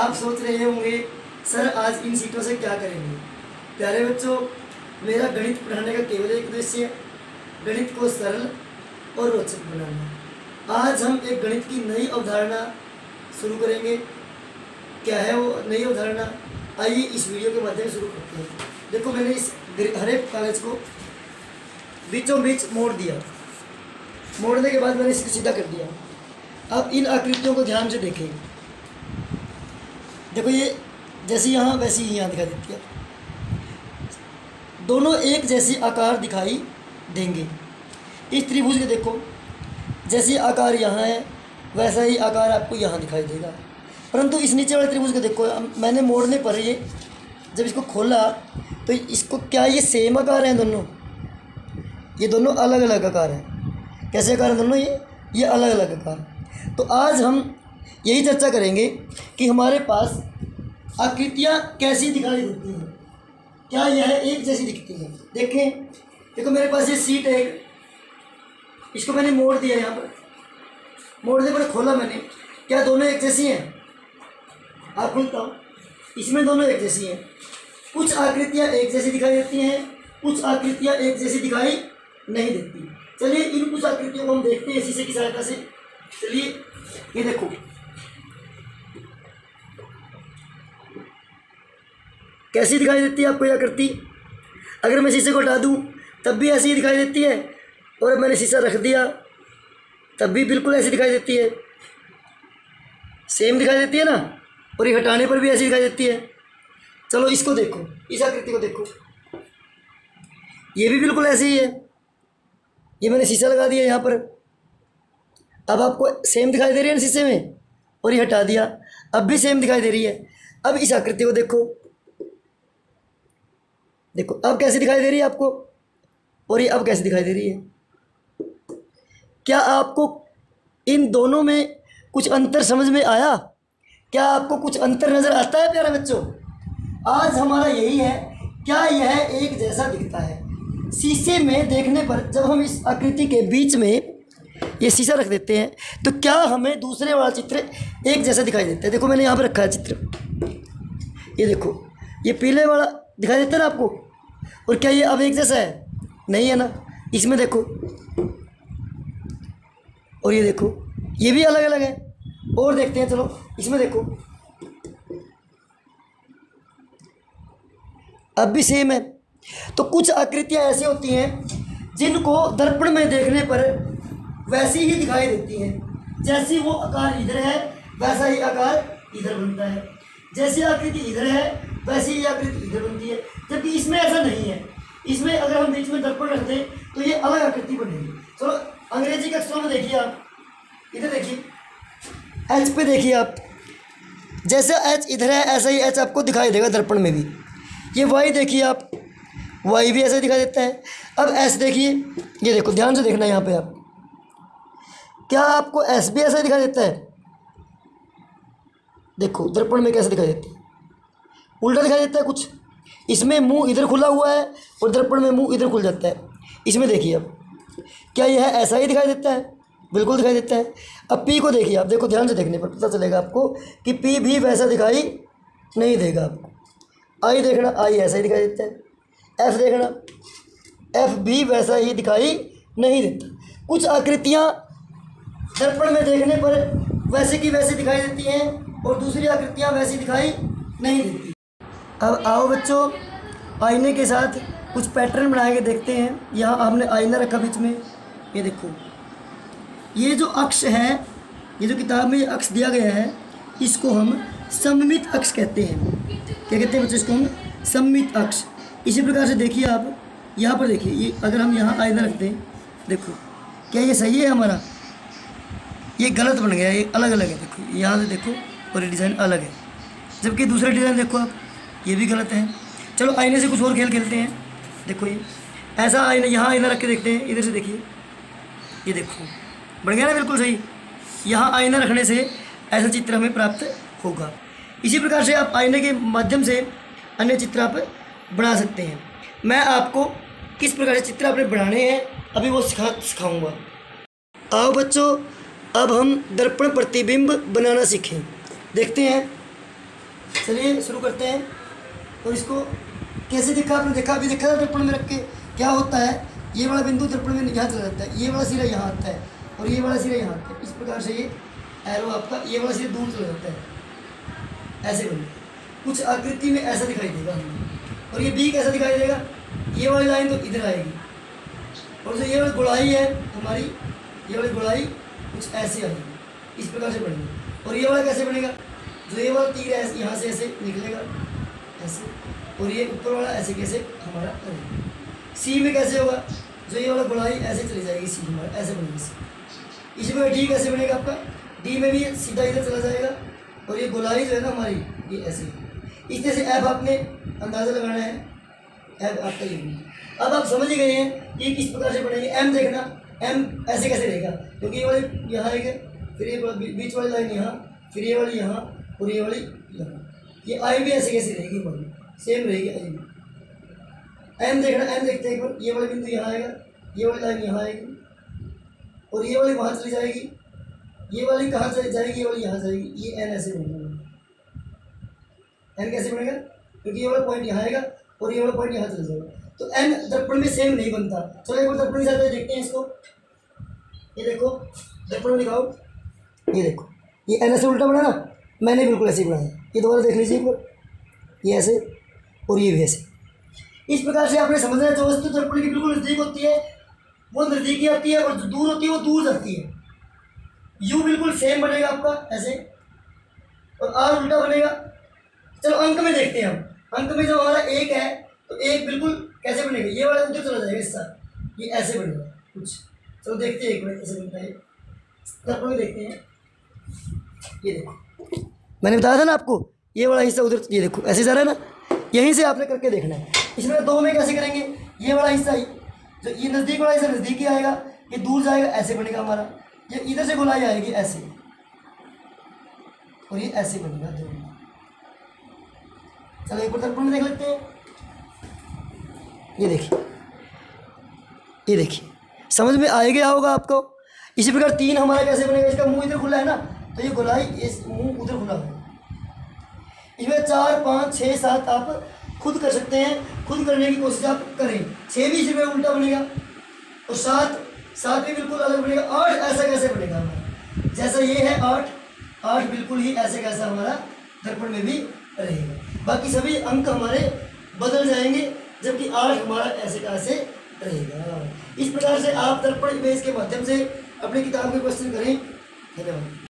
आप सोच रहे होंगे सर आज इन सीटों से क्या करेंगे। प्यारे बच्चों, मेरा गणित पढ़ाने का केवल एक उद्देश्य है, गणित को सरल और रोचक बनाना। आज हम एक गणित की नई अवधारणा शुरू करेंगे। क्या है वो नई अवधारणा, आइए इस वीडियो के माध्यम से शुरू करते हैं। देखो, मैंने इस हरे कागज को बीचों बीच मोड़ दिया। मोड़ने के बाद मैंने इसको सीधा कर दिया। अब इन आकृतियों को ध्यान से देखें। देखो, ये जैसी यहाँ वैसी ही यहाँ दिखाई देती है। दोनों एक जैसी आकार दिखाई देंगे। इस त्रिभुज के देखो, जैसी आकार यहाँ है वैसा ही आकार आपको यहाँ दिखाई देगा। परंतु इस नीचे वाले त्रिभुज को देखो, मैंने मोड़ने पर ये जब इसको खोला तो इसको क्या ये सेम आकार हैं दोनों? ये दोनों अलग अलग आकार हैं। कैसे आकार हैं दोनों? ये अलग अलग आकार। तो आज हम यही चर्चा करेंगे कि हमारे पास आकृतियाँ कैसी दिखाई देती हैं, क्या यह एक जैसी दिखती है। देखें, देखो मेरे पास ये सीट है, इसको मैंने मोड़ दिया। यहाँ पर मोड़ने पर खोला मैंने, क्या दोनों एक जैसी हैं? आप खुलता हूँ, इसमें दोनों एक जैसी हैं। कुछ आकृतियाँ एक जैसी दिखाई देती हैं, कुछ आकृतियाँ एक जैसी दिखाई नहीं देती। चलिए इन कुछ आकृतियों को हम देखते हैं शीशे की सहायता से। चलिए, ये देखो, कैसी दिखाई देती है आपको यह आकृति? अगर मैं शीशे को हटा दूँ तब भी ऐसी ही दिखाई देती है, और मैंने शीशा रख दिया तब भी बिल्कुल ऐसी दिखाई देती है। सेम दिखाई देती है ना, और ये हटाने पर भी ऐसी दिखाई देती है। चलो इसको देखो, इस आकृति को देखो, ये भी बिल्कुल ऐसी ही है। ये मैंने शीशा लगा दिया यहाँ पर, अब आपको सेम दिखाई दे रही है ना शीशे में, और ये हटा दिया अब भी सेम दिखाई दे रही है। अब इस आकृति को देखो, देखो अब कैसी दिखाई दे रही है आपको, और ये अब कैसी दिखाई दे रही है। क्या आपको इन दोनों में कुछ अंतर समझ में आया? क्या आपको कुछ अंतर नज़र आता है प्यारे बच्चों? आज हमारा यही है, क्या यह एक जैसा दिखता है? शीशे में देखने पर जब हम इस आकृति के बीच में ये शीशा रख देते हैं तो क्या हमें दूसरे वाला चित्र एक जैसा दिखाई देता है? देखो मैंने यहाँ पर रखा है चित्र, ये देखो, ये पीले वाला दिखाई देता है ना आपको, और क्या ये अब एक जैसा है? नहीं है ना। इसमें देखो, और ये देखो, ये भी अलग अलग है। और देखते हैं, चलो इसमें देखो, अब भी सेम है। तो कुछ आकृतियाँ ऐसी होती हैं जिनको दर्पण में देखने पर वैसी ही दिखाई देती हैं। जैसी वो आकार इधर है वैसा ही आकार इधर बनता है, जैसी आकृति इधर है वैसी ही आकृति इधर बनती है। जबकि इसमें ऐसा नहीं है। इसमें अगर हम बीच में दर्पण रख दें तो ये अलग आकृति बनेगी। चलो अंग्रेजी के अक्षरों में देखिए, आप इधर देखिए, एच पे देखिए आप, जैसा एच इधर है ऐसा ही एच आपको दिखाई देगा दर्पण में भी। ये वाई देखिए आप, वाई भी ऐसा दिखाई देता है। अब एस देखिए, ये देखो, ध्यान से देखना यहाँ पे आप, क्या आपको एस भी ऐसा दिखाई देता है? देखो दर्पण में कैसे दिखाई देती है, उल्टा दिखाई देता है कुछ। इसमें मुंह इधर खुला हुआ है और दर्पण में मुंह इधर खुल जाता है। इसमें देखिए अब, क्या यह ऐसा ही दिखाई देता है? बिल्कुल दिखाई देता है। अब पी को देखिए आप, देखो ध्यान से देखने पर पता चलेगा आपको कि पी भी वैसा दिखाई नहीं देगा आपको। आई देखना, आई ऐसा ही दिखाई देता है। एफ देखना, एफ भी वैसा ही दिखाई नहीं देता। कुछ आकृतियाँ दर्पण में देखने पर वैसे की वैसी दिखाई देती हैं और दूसरी आकृतियाँ वैसी दिखाई नहीं देती। अब आओ बच्चों, आईने के साथ कुछ पैटर्न बना के देखते हैं। यहाँ हमने आईना रखा बीच में, ये देखो, ये जो अक्ष है, ये जो किताब में अक्ष दिया गया है, इसको हम सममित अक्ष कहते हैं। क्या कहते हैं बच्चों? इसको हम सममित अक्ष। इसी प्रकार से देखिए आप, यहाँ पर देखिए, ये अगर हम यहाँ आईना रखते हैं, देखो क्या ये सही है हमारा? ये गलत बन गया, ये अलग अलग है। देखो यहाँ से देखो, और ये डिज़ाइन अलग है, जबकि दूसरा डिज़ाइन देखो आप, ये भी गलत है। चलो आईने से कुछ और खेल खेलते हैं। देखो ये ऐसा आईना, यहाँ आईना रख के देखते हैं, इधर से देखिए, ये देखो बन गया ना बिल्कुल सही। यहाँ आईना रखने से ऐसा चित्र हमें प्राप्त होगा। इसी प्रकार से आप आईने के माध्यम से अन्य चित्र आप बना सकते हैं। मैं आपको किस प्रकार से चित्र आपने बनाने हैं अभी वो सिखाऊंगा। आओ बच्चों, अब हम दर्पण प्रतिबिंब बनाना सीखें। देखते हैं चलिए शुरू करते हैं। और इसको कैसे दिखा, आपने देखा, अभी देखा था दर्पण में रख के क्या होता है, ये वाला बिंदु दर्पण में यहाँ चला जाता है, ये वाला सिरा यहाँ आता है और ये वाला सिरा यहाँ आता है। इस प्रकार से ये एरो आपका ये वाला सिरा दूर चला जाता है, ऐसे बने कुछ आकृति में ऐसा दिखाई देगा हमें। और ये बी कैसा दिखाई देगा, ये वाली लाइन तो इधर आएगी और जो ये वाली गुड़ाई है हमारी, ये वाली गुड़ाई कुछ ऐसे आएगी, इस प्रकार से बनेगी। और ये वाला कैसे बनेगा, जो ये वाला तीर है यहाँ से ऐसे निकलेगा ऐसे, और ये ऊपर वाला ऐसे कैसे हमारा रहेगा। सी में कैसे होगा, जो ये वाला गुड़ाई ऐसे चली जाएगी, सी हमारा ऐसे बनेगी सी। इसमें डी कैसे बनेगा आपका, डी में भी सीधा इधर चला जाएगा और ये गुड़ाई जो है ना हमारी ये ऐसे। इस तरह से ऐप आपने अंदाज़ा लगाना है, ऐप आपका ये बनेगा। अब आप समझ ही गए हैं कि किस प्रकार से बनेंगे। एम देखना, एम ऐसे कैसे रहेगा, क्योंकि ये वाले यहाँ आएंगे, फिर ये बीच वाली लाइन यहाँ, फिर ये वाली यहाँ और ये वाली यहाँ। ये आई भी ऐसे कैसे रहेगी, हमारी सेम रहेगी आई भी। एम देखना, एम देखते हैं एक बार, ये वाला बिंदु यहाँ आएगा, ये वाली लाइन यहाँ आएगी और ये वाली वहाँ चली जाएगी, ये वाली कहाँ चली जाएगी, ये वाली यहाँ जाएगी। ये एन ऐसे बनेगा, एन कैसे बनेगा, क्योंकि ये वाला पॉइंट यहाँ आएगा और ये वाला पॉइंट यहाँ चला जाएगा। तो एन दर्पण में सेम नहीं बनता। चलो एक बार दर्पण के साथ देखते हैं इसको। ये देखो दर्पण में दिखाओ, ये देखो ये एन ऐसे उल्टा बना ना, मैंने बिल्कुल ऐसे ही बनाया। ये दोबारा देख लीजिए एक बार, ये ऐसे और ये भी ऐसे। इस प्रकार से आपने समझना है, जो वस्तु दर्पण की बिल्कुल नज़दीक होती है वो नज़दीकी आती है और जो दूर होती है वो दूर जाती है। यू बिल्कुल सेम बनेगा आपका ऐसे और आर उल्टा बनेगा। चलो अंक में देखते हैं हम, अंक में जो हमारा एक है तो एक बिल्कुल कैसे बनेगा, ये वाला उधर चला जाएगा इसका, ये ऐसे बनेगा कुछ। चलो देखते हैं एक बार कैसे बनता है, दर्पण में देखते हैं। ये देखो मैंने बताया था ना आपको, ये वाला हिस्सा उधर, ये देखो ऐसे जा रहा है ना, यहीं से आपने करके देखना है। इसमें दो में कैसे करेंगे, ये वाला हिस्सा जो ये नज़दीक वाला हिस्सा नज़दीक ही आएगा, ये दूर जाएगा ऐसे बनेगा हमारा। ये इधर से गोलाई आएगी ऐसे और ये ऐसे बनेगा दोनों। चलो एक बार दर्पण में देख लेते हैं। ये देखिए, ये देखिए समझ में आ गया होगा आपको। इसी प्रकार तीन हमारा कैसे बनेगा, इसका मुंह इधर खुला है ना, तो ये गोलाई इस मुंह उधर खुला है। इसमें 4, 5, 6, 7 आप खुद कर सकते हैं, खुद करने की कोशिश आप करें। 6 भी इसमें उल्टा बनेगा और 7 भी बिल्कुल अलग बनेगा। 8 ऐसा कैसे बनेगा हमारा, जैसा ये है 8 बिल्कुल ही ऐसे कैसा हमारा दर्पण में भी रहेगा। बाकी सभी अंक हमारे बदल जाएंगे, जबकि 8 हमारा ऐसे कैसे रहेगा। इस प्रकार से आप दर्पण इमेज के माध्यम से अपनी किताब में क्वेश्चन करें। धन्यवाद।